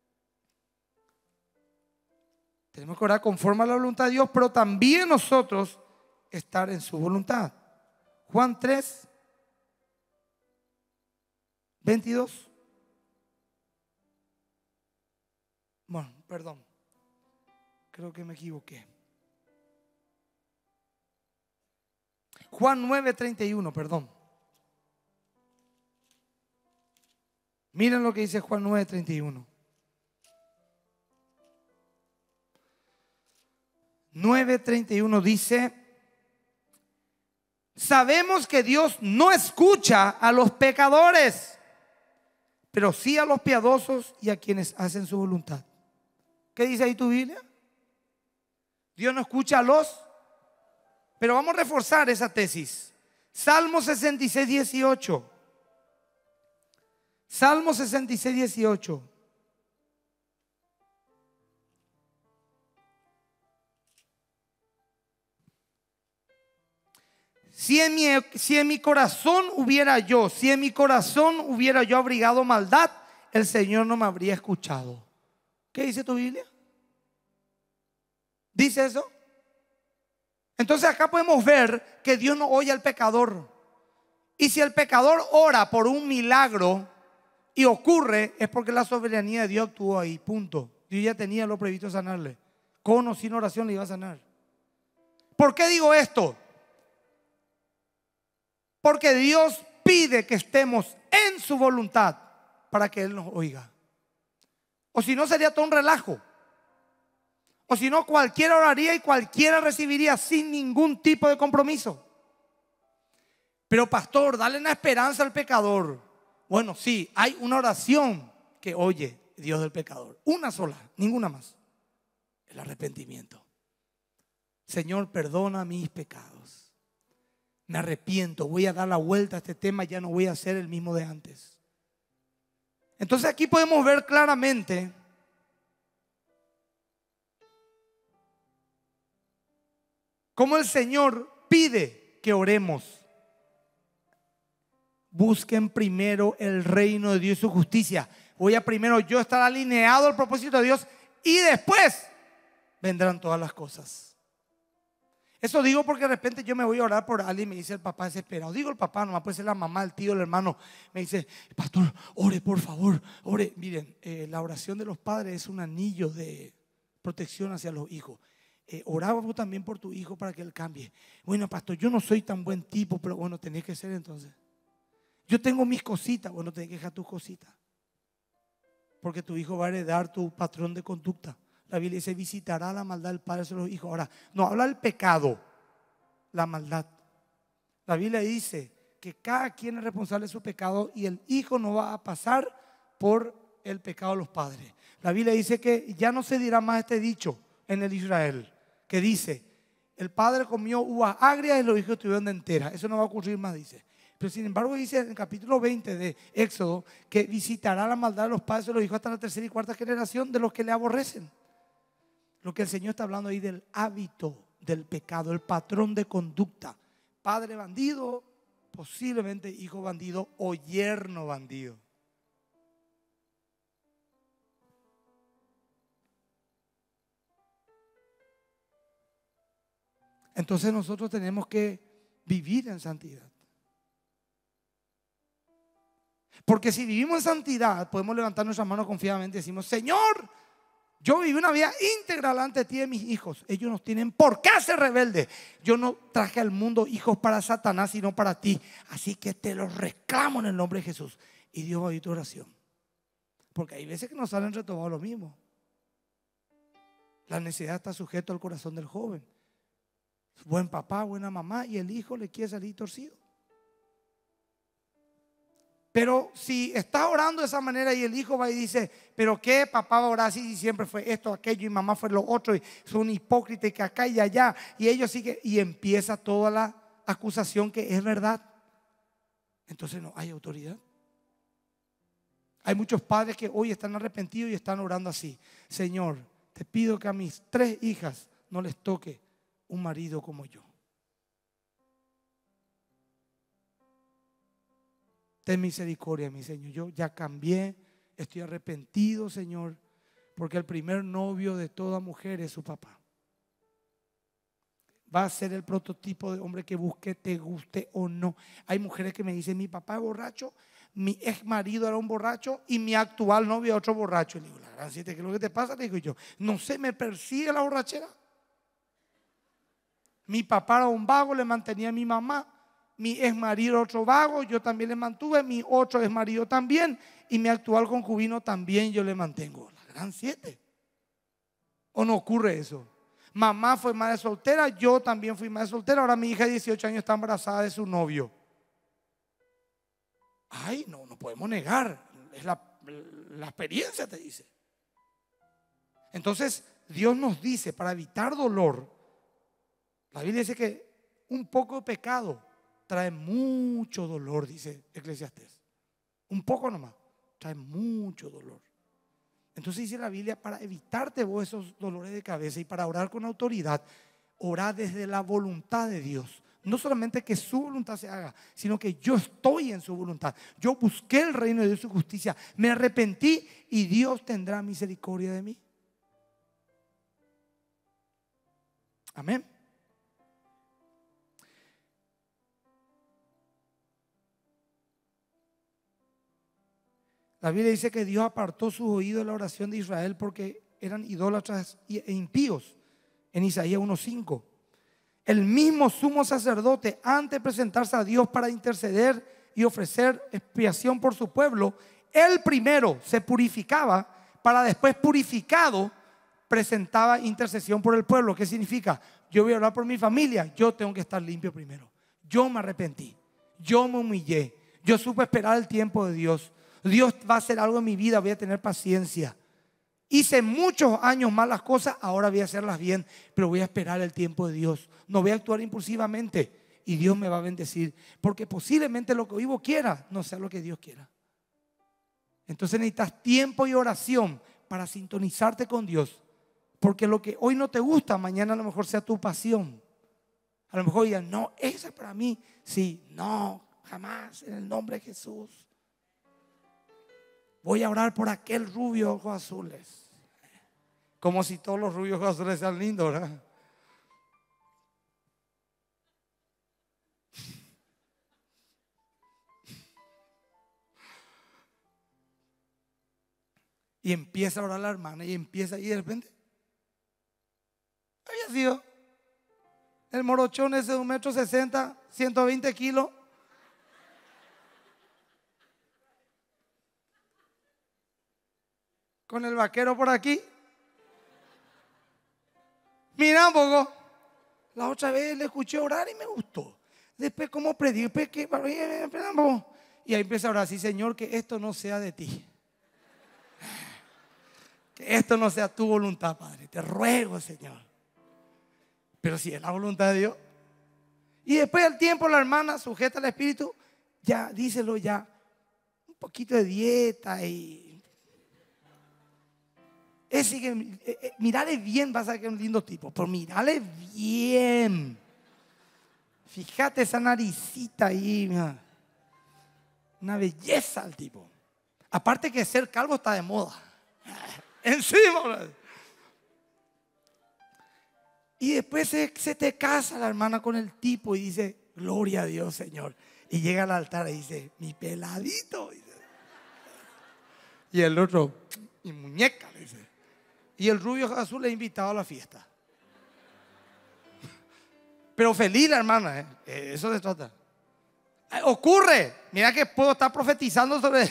Tenemos que orar conforme a la voluntad de Dios, pero también nosotros estar en su voluntad. Juan tres veintidós. Bueno, perdón. Creo que me equivoqué. Juan nueve treinta y uno, perdón. Miren lo que dice Juan nueve treinta y uno. nueve treinta y uno dice, Sabemos que Dios no escucha a los pecadores, pero sí a los piadosos y a quienes hacen su voluntad. ¿Qué dice ahí tu Biblia? Dios no escucha a los, pero vamos a reforzar esa tesis. Salmo sesenta y seis, dieciocho. Salmo sesenta y seis, dieciocho. Si en, mi, si en mi corazón hubiera yo, si en mi corazón hubiera yo abrigado maldad, el Señor no me habría escuchado. ¿Qué dice tu Biblia? ¿Dice eso? Entonces acá podemos ver que Dios no oye al pecador. Y si el pecador ora por un milagro y ocurre, es porque la soberanía de Dios actuó ahí, punto. Dios ya tenía lo previsto sanarle. Con o sin oración le iba a sanar. ¿Por qué digo esto? Porque Dios pide que estemos en su voluntad para que Él nos oiga. O si no, sería todo un relajo. O si no, cualquiera oraría y cualquiera recibiría sin ningún tipo de compromiso. Pero pastor, dale una esperanza al pecador. Bueno, sí, hay una oración que oye Dios del pecador. Una sola, ninguna más. El arrepentimiento. Señor, perdona mis pecados. Me arrepiento, voy a dar la vuelta a este tema, ya no voy a ser el mismo de antes. Entonces aquí podemos ver claramente cómo el Señor pide que oremos. Busquen primero el reino de Dios y su justicia. Voy a primero yo estar alineado al propósito de Dios y después vendrán todas las cosas. Eso digo porque de repente yo me voy a orar por alguien y me dice el papá desesperado. Digo el papá, nomás puede ser la mamá, el tío, el hermano. Me dice, pastor, ore por favor, ore. Miren, eh, la oración de los padres es un anillo de protección hacia los hijos. Eh, oraba vos también por tu hijo para que él cambie. Bueno, pastor, yo no soy tan buen tipo, pero bueno, tenés que ser entonces. Yo tengo mis cositas, bueno, tenés que dejar tus cositas. Porque tu hijo va a heredar tu patrón de conducta. La Biblia dice, visitará la maldad del padre sobre los hijos. Ahora, no habla del pecado, la maldad. La Biblia dice que cada quien es responsable de su pecado y el hijo no va a pasar por el pecado de los padres. La Biblia dice que ya no se dirá más este dicho en el Israel, que dice, el padre comió uvas agrias y los hijos estuvieron de entera. Eso no va a ocurrir más, dice. Pero sin embargo dice en el capítulo veinte de Éxodo que visitará la maldad de los padres de los hijos hasta la tercera y cuarta generación de los que le aborrecen. Lo que el Señor está hablando ahí del hábito del pecado, el patrón de conducta. Padre bandido, posiblemente hijo bandido o yerno bandido. Entonces nosotros tenemos que vivir en santidad. Porque si vivimos en santidad, podemos levantar nuestras manos confiadamente y decimos, Señor, yo viví una vida íntegra delante de ti y de mis hijos. Ellos no tienen por qué ser rebeldes. Yo no traje al mundo hijos para Satanás, sino para ti. Así que te los reclamo en el nombre de Jesús. Y Dios va a oír tu oración. Porque hay veces que nos salen retomados lo mismo. La necesidad está sujeta al corazón del joven. Buen papá, buena mamá, y el hijo le quiere salir torcido. Pero si está orando de esa manera y el hijo va y dice, pero qué papá va a orar así si siempre fue esto, aquello y mamá fue lo otro y son hipócritas y que acá y allá y ellos siguen y empieza toda la acusación que es verdad. Entonces no hay autoridad. Hay muchos padres que hoy están arrepentidos y están orando así. Señor, te pido que a mis tres hijas no les toque un marido como yo. Ten misericordia, mi Señor. Yo ya cambié, estoy arrepentido, Señor, porque el primer novio de toda mujer es su papá. Va a ser el prototipo de hombre que busque, te guste o no. Hay mujeres que me dicen, mi papá es borracho, mi ex marido era un borracho y mi actual novio es otro borracho. Y le digo, la gran siete, ¿qué es lo que te pasa? Le digo yo, no sé, me persigue la borrachera. Mi papá era un vago, le mantenía a mi mamá. Mi ex marido otro vago, yo también le mantuve. Mi otro ex marido también. Y mi actual concubino también yo le mantengo. La gran siete. ¿O no ocurre eso? Mamá fue madre soltera, yo también fui madre soltera. Ahora mi hija de dieciocho años está embarazada de su novio. Ay, no, no podemos negar. Es la, la experiencia, te dice. Entonces, Dios nos dice, para evitar dolor, la Biblia dice que un poco de pecado trae mucho dolor, dice Eclesiastés. Un poco nomás, trae mucho dolor. Entonces dice la Biblia, para evitarte vos esos dolores de cabeza y para orar con autoridad, orar desde la voluntad de Dios. No solamente que su voluntad se haga, sino que yo estoy en su voluntad. Yo busqué el reino de Dios y su justicia, me arrepentí y Dios tendrá misericordia de mí. Amén. La Biblia dice que Dios apartó sus oídos de la oración de Israel porque eran idólatras e impíos. En Isaías uno cinco. El mismo sumo sacerdote, antes de presentarse a Dios para interceder y ofrecer expiación por su pueblo, él primero se purificaba para después, purificado, presentaba intercesión por el pueblo. ¿Qué significa? Yo voy a orar por mi familia, yo tengo que estar limpio primero. Yo me arrepentí, yo me humillé, yo supe esperar el tiempo de Dios. Dios va a hacer algo en mi vida, voy a tener paciencia. Hice muchos años malas cosas, ahora voy a hacerlas bien, pero voy a esperar el tiempo de Dios. No voy a actuar impulsivamente y Dios me va a bendecir, porque posiblemente lo que vivo quiera no sea lo que Dios quiera. Entonces necesitas tiempo y oración para sintonizarte con Dios, porque lo que hoy no te gusta, mañana a lo mejor sea tu pasión. A lo mejor digan, no, esa es para mí. Sí, no, jamás, en el nombre de Jesús. Voy a orar por aquel rubio ojos azules. Como si todos los rubios ojos azules sean lindos, ¿verdad? Y empieza a orar la hermana y empieza y de repente había sido el morochón ese de un metro sesenta, ciento veinte kilos. Con el vaquero por aquí. Mira un poco. La otra vez le escuché orar y me gustó. Después como prediqué que y ahí empieza a orar así, Señor, que esto no sea de ti. Que esto no sea tu voluntad, Padre. Te ruego, Señor. Pero si es la voluntad de Dios. Y después del tiempo la hermana sujeta al Espíritu, ya díselo ya, un poquito de dieta y es que eh, eh, mirale bien, vas a ver que es un lindo tipo, pero mirale bien. Fíjate esa naricita ahí, mira. Una belleza el tipo. Aparte que ser calvo está de moda. Encima. Y después se, se te casa la hermana con el tipo y dice, gloria a Dios, Señor. Y llega al altar y dice, mi peladito. Y el otro, mi muñeca, le dice. Y el rubio azul le ha invitado a la fiesta. Pero feliz la hermana, ¿eh? Eso se trata. Ocurre, mira que puedo estar profetizando sobre.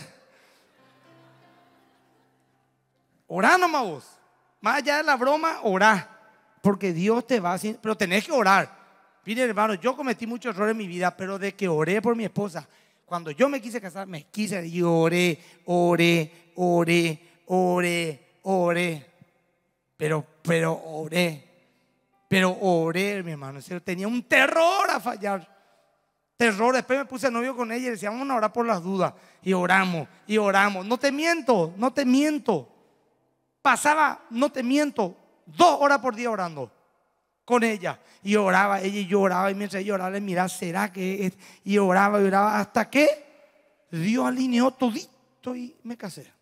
Orá nomás vos. Más allá de la broma, orá. Porque Dios te va a hacer, pero tenés que orar. Mire, hermano, yo cometí muchos errores en mi vida, pero de que oré por mi esposa. Cuando yo me quise casar, me quise y oré, oré, oré, oré, oré. Pero, pero oré, pero oré, mi hermano. Tenía un terror a fallar. Terror. Después me puse novio con ella y le decía, vamos a orar por las dudas. Y oramos, y oramos. No te miento, no te miento. Pasaba, no te miento, dos horas por día orando con ella. Y oraba, ella y yo oraba. Y mientras ella oraba, le miraba, ¿será que es? Y oraba y oraba hasta que Dios alineó todito y me casé.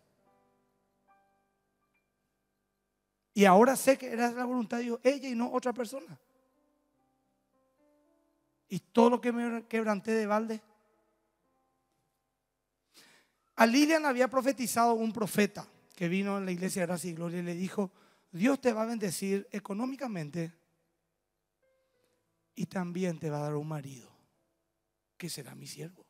Y ahora sé que era la voluntad de Dios, ella y no otra persona. Y todo lo que me quebranté de balde. A Lilian había profetizado un profeta que vino en la iglesia de Gracia y Gloria y le dijo, Dios te va a bendecir económicamente y también te va a dar un marido que será mi siervo.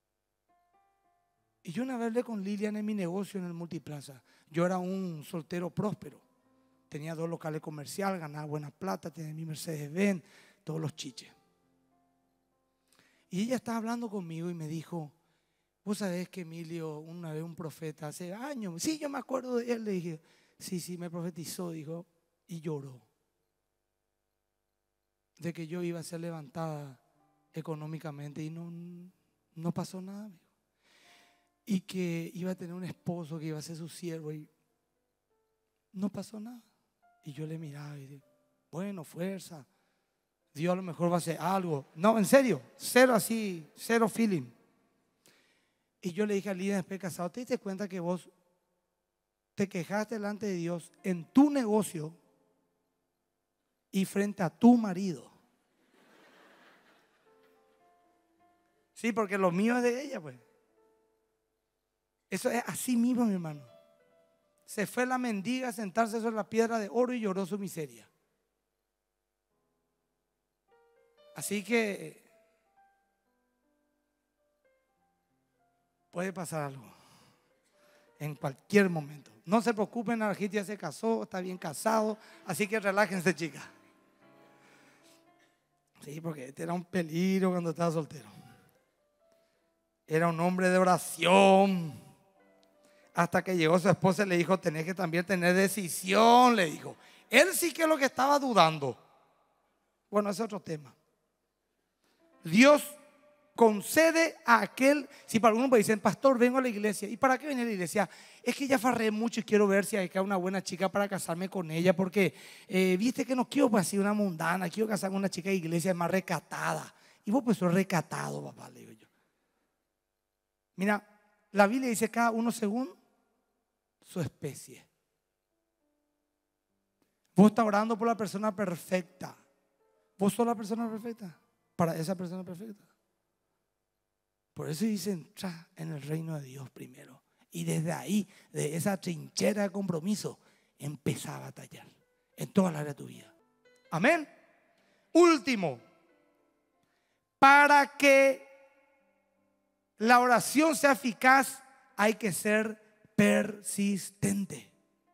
Y yo una vez hablé con Lilian en mi negocio en el Multiplaza. Yo era un soltero próspero. tenía dos locales comerciales, ganaba buena plata, tenía mi Mercedes-Benz, todos los chiches. Y ella estaba hablando conmigo y me dijo, vos sabés que Emilio, una vez un profeta, hace años, sí, yo me acuerdo de él, le dije, sí, sí, me profetizó, dijo, y lloró. De que yo iba a ser levantada económicamente y no, no pasó nada, amigo. Y que iba a tener un esposo que iba a ser su siervo y no pasó nada. Y yo le miraba y dije, bueno, fuerza, Dios a lo mejor va a hacer algo. No, en serio, cero así, cero feeling. Y yo le dije al líder después casado, ¿te diste cuenta que vos te quejaste delante de Dios en tu negocio y frente a tu marido? Sí, porque lo mío es de ella, pues. Eso es así mismo, mi hermano. Se fue la mendiga a sentarse sobre la piedra de oro y lloró su miseria. Así que puede pasar algo en cualquier momento. No se preocupen, Arjit ya se casó, está bien casado, así que relájense, chicas. Sí, porque este era un peligro cuando estaba soltero. Era un hombre de oración. Hasta que llegó su esposa y le dijo, tenés que también tener decisión, le dijo. Él sí que es lo que estaba dudando. Bueno, ese es otro tema. Dios concede a aquel, si para algunos me dicen, pastor, vengo a la iglesia. ¿Y para qué viene a la iglesia? Es que ya farré mucho y quiero ver si hay acá una buena chica para casarme con ella, porque eh, viste que no quiero pues así una mundana, quiero casarme con una chica de iglesia más recatada. Y vos pues sos recatado, papá, le digo yo. Mira, la Biblia dice cada uno según su especie. Vos estás orando por la persona perfecta. Vos sos la persona perfecta para esa persona perfecta. Por eso dice, entra en el reino de Dios primero. Y desde ahí, de esa trinchera de compromiso, empezá a batallar en todas las áreas de tu vida. Amén. Último, para que la oración sea eficaz, hay que ser persistente.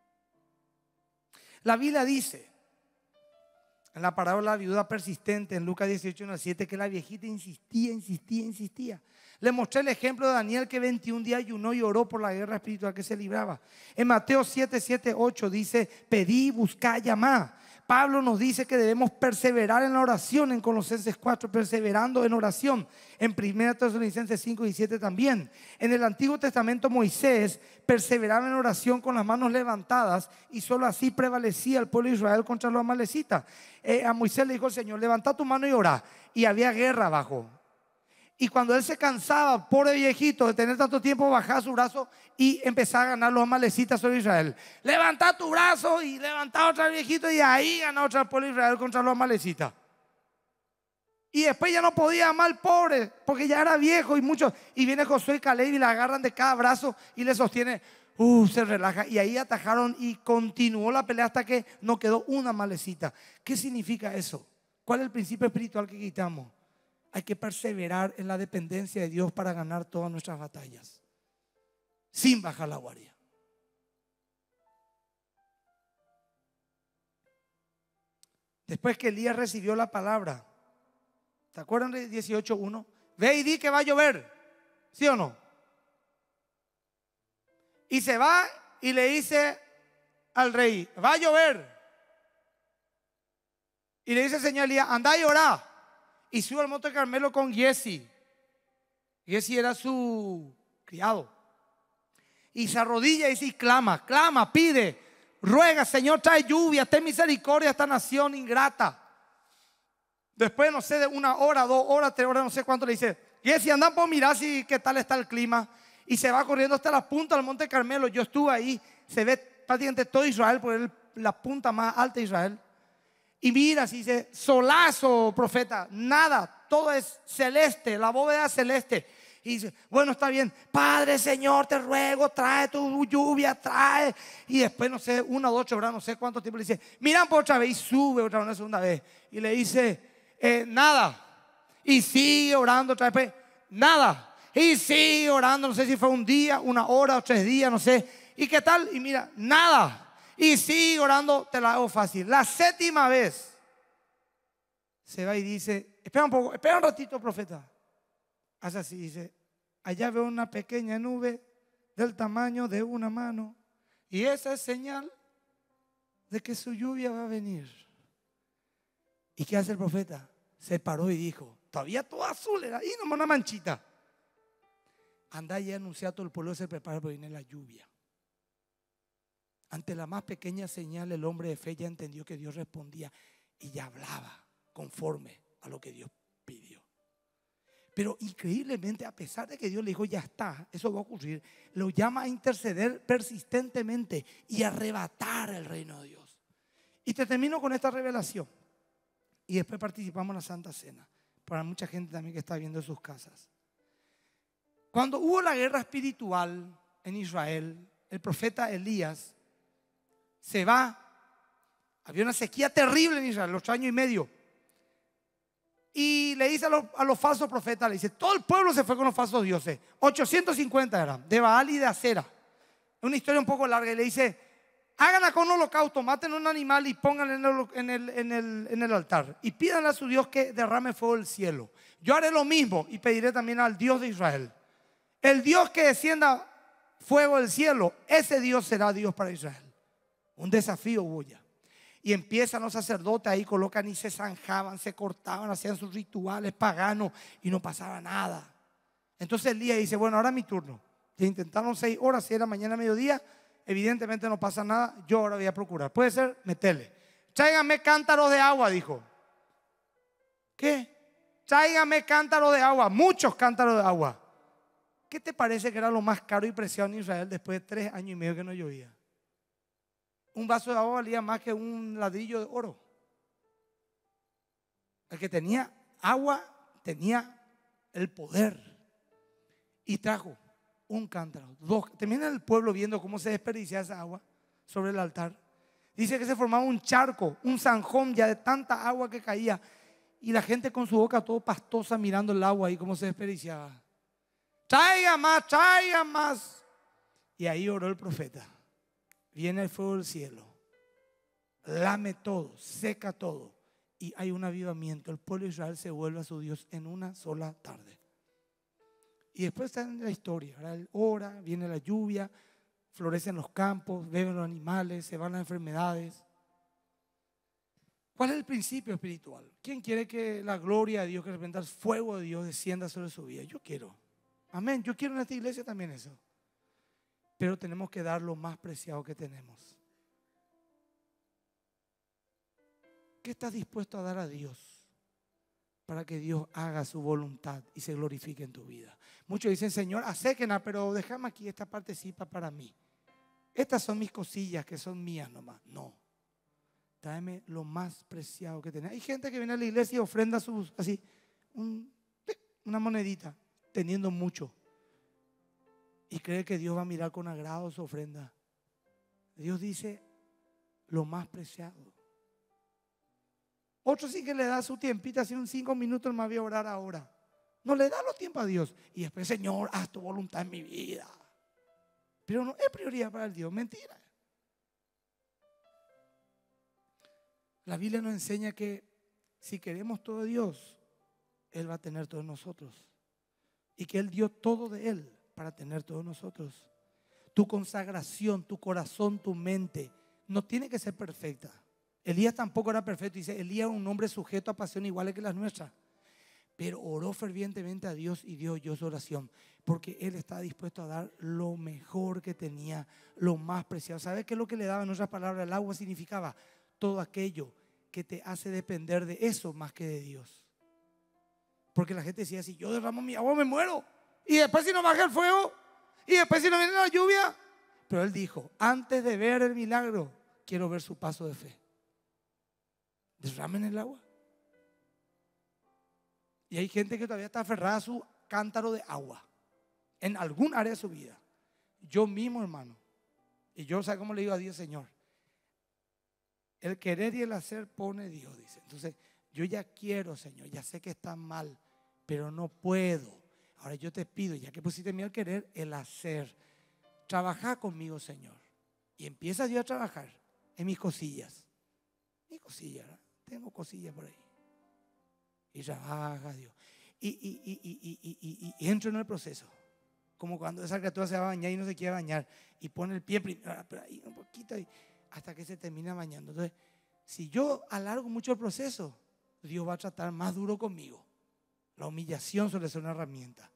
La Biblia dice, en la parábola de la viuda persistente, en Lucas dieciocho, uno al siete, que la viejita insistía, insistía, insistía. Le mostré el ejemplo de Daniel, que veintiún días ayunó y oró por la guerra espiritual que se libraba. En Mateo siete, siete, ocho dice, pedí, buscá, llamá. Pablo nos dice que debemos perseverar en la oración en Colosenses cuatro, perseverando en oración. En primera Tesalonicenses cinco, diecisiete también. En el Antiguo Testamento Moisés perseveraba en oración con las manos levantadas y solo así prevalecía el pueblo de Israel contra los amalecitas. Eh, a Moisés le dijo el Señor, levanta tu mano y ora. Y había guerra abajo. Y cuando él se cansaba, pobre viejito, de tener tanto tiempo, bajaba su brazo y empezaba a ganar los amalecitas sobre Israel. Levanta tu brazo y levantaba otra viejito y ahí ganaba otra el pueblo de Israel contra los amalecitas. Y después ya no podía más el pobre, porque ya era viejo y mucho. Y viene Josué y Caleb y le agarran de cada brazo y le sostiene. Uh, se relaja. Y ahí atajaron y continuó la pelea hasta que no quedó una amalecita. ¿Qué significa eso? ¿Cuál es el principio espiritual que quitamos? Hay que perseverar en la dependencia de Dios para ganar todas nuestras batallas, sin bajar la guardia. Después que Elías recibió la palabra, ¿te acuerdan de dieciocho uno? Ve y di que va a llover, ¿sí o no? Y se va y le dice al rey, va a llover. Y le dice el Señor Elías, anda y orá. Y sube al monte Carmelo con Giesi. Giesi era su criado. Y se arrodilla y dice, y clama, clama, pide, ruega, Señor, trae lluvia, ten misericordia a esta nación ingrata. Después, no sé, de una hora, dos horas, tres horas, no sé cuánto, le dice, Giesi, anda por mirar si qué tal está el clima. Y se va corriendo hasta la punta del monte Carmelo. Yo estuve ahí, se ve prácticamente todo Israel, porque es la punta más alta de Israel. Y mira, si dice, solazo, profeta, nada, todo es celeste, la bóveda es celeste. Y dice, bueno, está bien, Padre, Señor, te ruego, trae tu lluvia, trae. Y después, no sé, una o ocho horas, no sé cuánto tiempo, le dice, miran por otra vez, y sube otra vez, una segunda vez. Y le dice, eh, nada. Y sigue orando otra vez, nada. Y sigue orando, no sé si fue un día, una hora o tres días, no sé. ¿Y qué tal? Y mira, nada. Y sigue orando, te la hago fácil. La séptima vez se va y dice, espera un poco, espera un ratito, profeta. Hace así, dice, allá veo una pequeña nube del tamaño de una mano. Y esa es señal de que su lluvia va a venir. ¿Y qué hace el profeta? Se paró y dijo, todavía todo azul era, y nomás una manchita. Anda y anuncia a todo el pueblo, se prepara porque viene la lluvia. Ante la más pequeña señal, el hombre de fe ya entendió que Dios respondía y ya hablaba conforme a lo que Dios pidió. Pero increíblemente, a pesar de que Dios le dijo ya está, eso va a ocurrir, lo llama a interceder persistentemente y a arrebatar el reino de Dios. Y te termino con esta revelación. Y después participamos en la Santa Cena, para mucha gente también que está viendo en sus casas. Cuando hubo la guerra espiritual en Israel, el profeta Elías se va. Había una sequía terrible en Israel, ocho años y medio. Y le dice a los, a los falsos profetas, le dice, todo el pueblo se fue con los falsos dioses. ochocientos cincuenta eran, de Baal y de Acera. Es una historia un poco larga. Y le dice, hagan acá un holocausto, maten un animal y pónganlo en el, en, el, en, el, en el altar. Y pídanle a su Dios que derrame fuego del cielo. Yo haré lo mismo y pediré también al Dios de Israel. El Dios que descienda fuego del cielo, ese Dios será Dios para Israel. Un desafío hubo ya. Y empiezan los sacerdotes ahí, colocan y se zanjaban, se cortaban, hacían sus rituales paganos y no pasaba nada. Entonces Elías dice, bueno, ahora es mi turno. Se intentaron seis horas, si era mañana mediodía, evidentemente no pasa nada, yo ahora voy a procurar. Puede ser, metele. Tráigame cántaros de agua, dijo. ¿Qué? Tráigame cántaros de agua, muchos cántaros de agua. ¿Qué te parece que era lo más caro y preciado en Israel después de tres años y medio que no llovía? Un vaso de agua valía más que un ladrillo de oro. El que tenía agua tenía el poder. Y trajo un cántaro, dos. Termina el pueblo viendo cómo se desperdiciaba esa agua sobre el altar. Dice que se formaba un charco, un zanjón ya de tanta agua que caía. Y la gente con su boca todo pastosa mirando el agua ahí cómo se desperdiciaba. Traiga más, traiga más. Y ahí oró el profeta. Viene el fuego del cielo, lame todo, seca todo y hay un avivamiento. El pueblo de Israel se vuelve a su Dios en una sola tarde. Y después está en la historia, ¿verdad? Ora, viene la lluvia, florecen los campos, beben los animales, se van las enfermedades. ¿Cuál es el principio espiritual? ¿Quién quiere que la gloria de Dios, que representa el fuego de Dios, descienda sobre su vida? Yo quiero. Amén. Yo quiero en esta iglesia también eso. Pero tenemos que dar lo más preciado que tenemos. ¿Qué estás dispuesto a dar a Dios para que Dios haga su voluntad y se glorifique en tu vida? Muchos dicen, Señor, acéquena, pero déjame aquí esta partecita para mí. Estas son mis cosillas que son mías nomás. No. Tráeme lo más preciado que tenés. Hay gente que viene a la iglesia y ofrenda sus, así, un, una monedita, teniendo mucho. Y cree que Dios va a mirar con agrado su ofrenda. Dios dice lo más preciado. Otro sí que le da su tiempito, así un cinco minutos más voy a orar ahora. No le da los tiempos a Dios. Y después, Señor, haz tu voluntad en mi vida. Pero no es prioridad para el Dios, mentira. La Biblia nos enseña que si queremos todo de Dios, Él va a tener todo de nosotros. Y que Él dio todo de Él para tener todos nosotros. Tu consagración, tu corazón, tu mente no tiene que ser perfecta. Elías tampoco era perfecto. Dice, Elías era un hombre sujeto a pasiones iguales que las nuestras. Pero oró fervientemente a Dios y Dios oyó su oración. Porque él estaba dispuesto a dar lo mejor que tenía, lo más preciado. ¿Sabes qué es lo que le daba en otras palabras? El agua significaba todo aquello que te hace depender de eso más que de Dios. Porque la gente decía, si yo derramo mi agua me muero. Y después si no baja el fuego, y después si no viene la lluvia. Pero él dijo, antes de ver el milagro, quiero ver su paso de fe. Derramen el agua. Y hay gente que todavía está aferrada a su cántaro de agua en algún área de su vida. Yo mismo, hermano. Y yo, ¿sabe cómo le digo a Dios, Señor? El querer y el hacer pone Dios, dice. Entonces, yo ya quiero, Señor, ya sé que está mal, pero no puedo. Ahora yo te pido, ya que pusiste en mí el querer, el hacer. Trabaja conmigo, Señor. Y empieza Dios a trabajar. en mis cosillas. Mis cosillas, ¿verdad? Tengo cosillas por ahí. Y trabaja Dios. Y, y, y, y, y, y, y, y entro en el proceso. Como cuando esa criatura se va a bañar y no se quiere bañar. Y pone el pie primero, pero ahí un poquito, y hasta que se termina bañando. Entonces, si yo alargo mucho el proceso, Dios va a tratar más duro conmigo. La humillación suele ser una herramienta.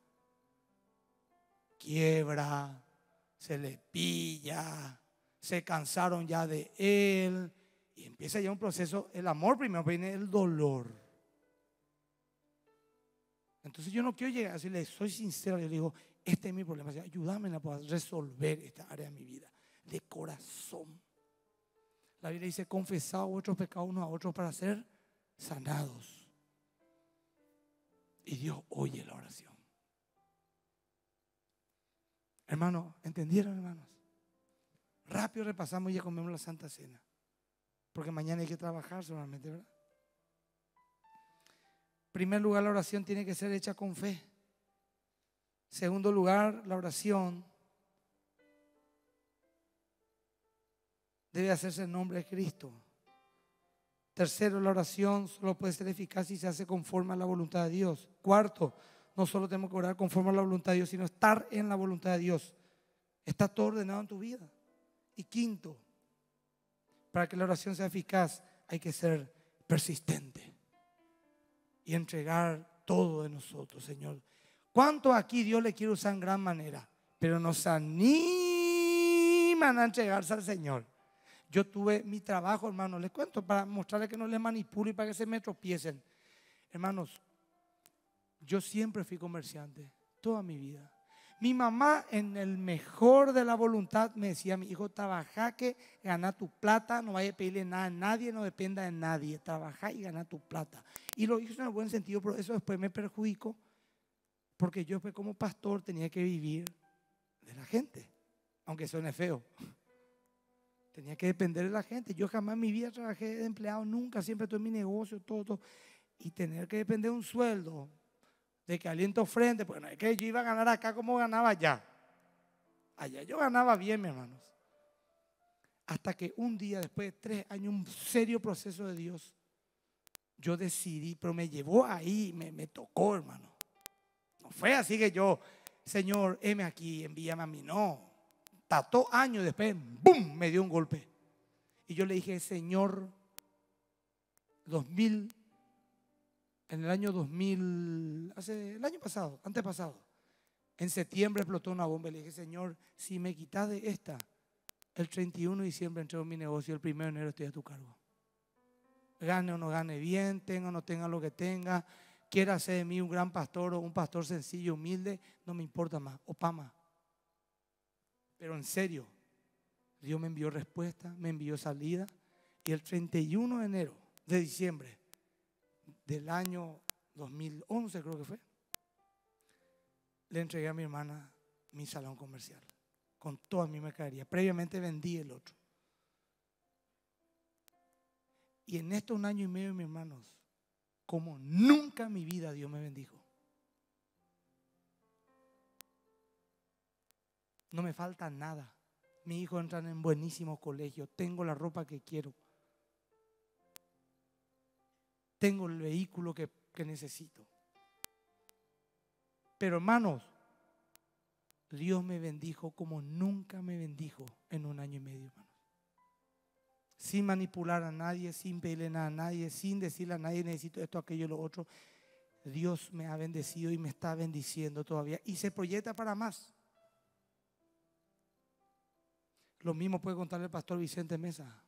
Quiebra, se le pilla, se cansaron ya de él. Y empieza ya un proceso. El amor primero, viene el dolor. Entonces yo no quiero llegar a decirle, soy sincero, yo le digo, este es mi problema, ayúdame a poder resolver esta área de mi vida, de corazón. La Biblia dice, confesad vuestros pecados unos a otros para ser sanados. Y Dios oye la oración. Hermanos, ¿entendieron, hermanos? Rápido repasamos y ya comemos la Santa Cena. Porque mañana hay que trabajar solamente, ¿verdad? En primer lugar, la oración tiene que ser hecha con fe. Segundo lugar, la oración debe hacerse en nombre de Cristo. Tercero, la oración solo puede ser eficaz si se hace conforme a la voluntad de Dios. Cuarto, no solo tenemos que orar conforme a la voluntad de Dios, sino estar en la voluntad de Dios. Está todo ordenado en tu vida. Y quinto, para que la oración sea eficaz, hay que ser persistente y entregar todo de nosotros, Señor. ¿Cuánto aquí Dios le quiere usar en gran manera? Pero nos animan a entregarse al Señor. Yo tuve mi trabajo, hermanos, les cuento para mostrarles que no les manipulo y para que se me tropiecen. Hermanos, yo siempre fui comerciante, toda mi vida. Mi mamá, en el mejor de la voluntad, me decía: mi hijo, trabaja, que gana tu plata, no vaya a pedirle nada a nadie, no dependa de nadie, trabaja y gana tu plata. Y lo hizo en el buen sentido, pero eso después me perjudicó, porque yo después como pastor tenía que vivir de la gente, aunque suene feo. Tenía que depender de la gente. Yo jamás en mi vida trabajé de empleado, nunca, siempre tuve mi negocio, todo, todo. Y tener que depender de un sueldo, de que aliento frente, bueno, es que yo iba a ganar acá como ganaba allá. Allá yo ganaba bien, mis hermanos. Hasta que un día, después de tres años, un serio proceso de Dios, yo decidí, pero me llevó ahí, me, me tocó, hermano. No fue así que yo, Señor, heme aquí, envíame a mí, no. Tató años después, ¡bum!, me dio un golpe. Y yo le dije: Señor, dos mil, en el año dos mil, hace el año pasado, antepasado, en septiembre explotó una bomba. Le dije: Señor, si me quitas de esta, el treinta y uno de diciembre entrego mi negocio, el primero de enero estoy a tu cargo. Gane o no gane bien, tenga o no tenga lo que tenga, quiera hacer de mí un gran pastor o un pastor sencillo, humilde, no me importa más, Opama. Pero en serio, Dios me envió respuesta, me envió salida. Y el treinta y uno de enero de diciembre del año dos mil once, creo que fue, le entregué a mi hermana mi salón comercial con toda mi mercadería. Previamente vendí el otro. Y en esto un año y medio, mis hermanos, como nunca en mi vida Dios me bendijo. No me falta nada. Mis hijos entran en buenísimos colegios. Tengo la ropa que quiero. Tengo el vehículo que, que necesito. Pero hermanos, Dios me bendijo como nunca me bendijo en un año y medio, hermanos. Sin manipular a nadie, sin pedirle nada a nadie, sin decirle a nadie necesito esto, aquello, lo otro. Dios me ha bendecido y me está bendiciendo todavía. Y se proyecta para más. Lo mismo puede contarle el pastor Vicente Mesa.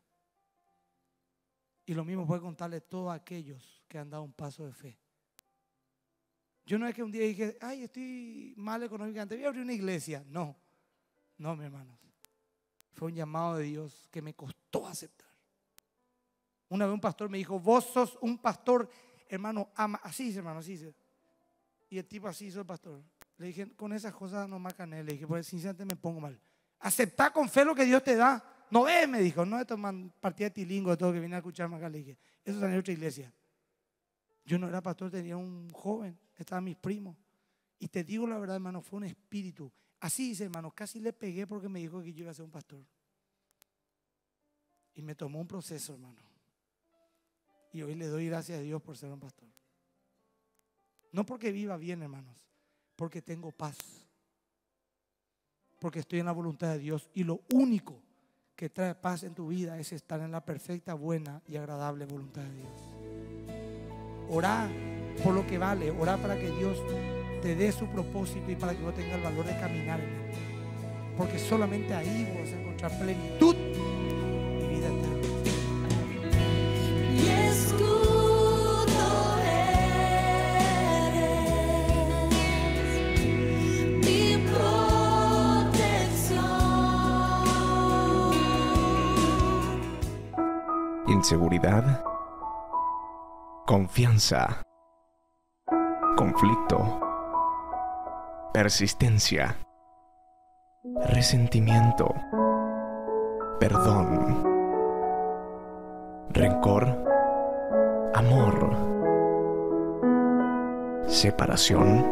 Y lo mismo puede contarle todos aquellos que han dado un paso de fe. Yo no es que un día dije: ay, estoy mal económicamente, voy a abrir una iglesia. No, no, mis hermanos. Fue un llamado de Dios que me costó aceptar. Una vez un pastor me dijo: vos sos un pastor, hermano, ama. Así dice, hermano, así dice. Y el tipo así hizo el pastor. Le dije: con esas cosas no me cané. Le dije: porque sinceramente me pongo mal. Aceptar con fe lo que Dios te da. No ves, me dijo, no esto partida de tilingo, de todo que viene a escucharme acá. Le dije: eso es en otra iglesia. Yo no era pastor, tenía un joven, estaban mis primos. Y te digo la verdad, hermano, fue un espíritu. Así dice, hermano, casi le pegué porque me dijo que yo iba a ser un pastor. Y me tomó un proceso, hermano. Y hoy le doy gracias a Dios por ser un pastor. No porque viva bien, hermanos, porque tengo paz. Porque estoy en la voluntad de Dios. Y lo único que trae paz en tu vida es estar en la perfecta, buena y agradable voluntad de Dios. Orá por lo que vale. Orá para que Dios te dé su propósito y para que vos tengas el valor de caminar en él. Porque solamente ahí vos vas a encontrar plenitud y vida eterna. Y escudo eres, mi protección. Inseguridad, confianza, conflicto, persistencia, resentimiento, perdón, rencor, amor, separación,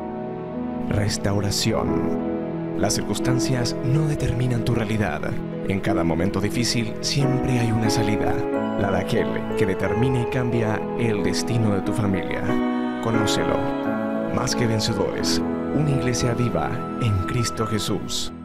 restauración. Las circunstancias no determinan tu realidad. En cada momento difícil siempre hay una salida, la de aquel que determina y cambia el destino de tu familia. Conócelo. Más que vencedores, una iglesia viva en Cristo Jesús.